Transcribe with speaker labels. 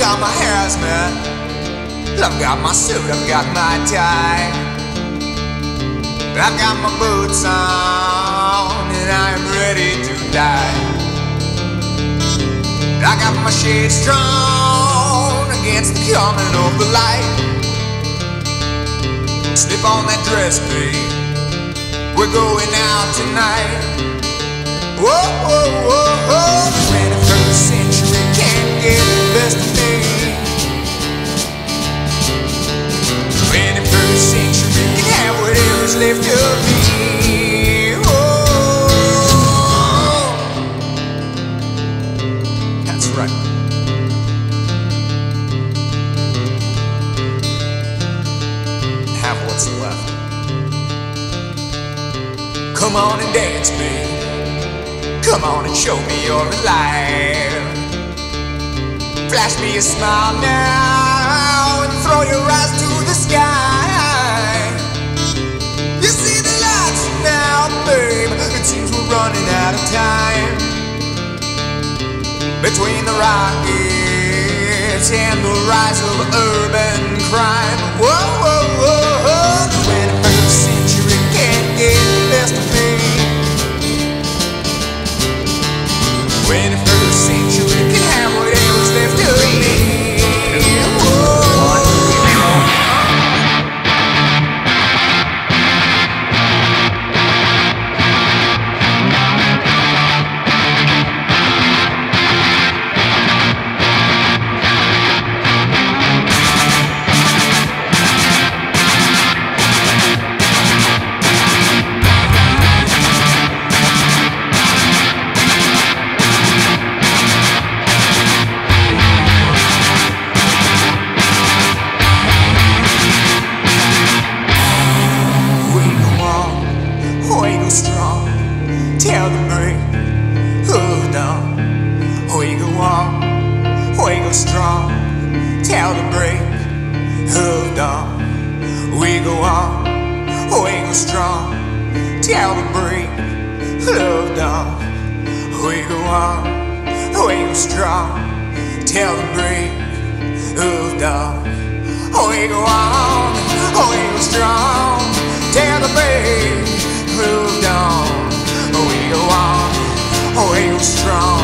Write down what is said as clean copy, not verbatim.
Speaker 1: got my hazmat, I've got my suit, I've got my tie, I've got my boots on, and I am ready to die. I got my shades drawn against the coming of the light. Slip on that dress, babe, we're going out tonight. Whoa, whoa, whoa, whoa. The 21st century can't get the best of me. The 21st century can have whatever's left of me. Right. Have what's left. Come on and dance, babe. Come on and show me you're alive. Flash me a smile now and throw your eyes to the sky. You see the lights now, babe. It seems we're running out of time. Between the rockets and the rise of urban crime. Whoa, whoa, whoa, whoa. The 21st century can't get the best of me. 21st century can have whatever's left of me. Strong, tell the break, hold on. We go on, we go strong, tell the break, hold on. We go on, we go strong, tell the break, hold on. We go on, we go strong, tell the break, hold on. We go on, we go strong, tell the break, moved on. We go on, we go strong.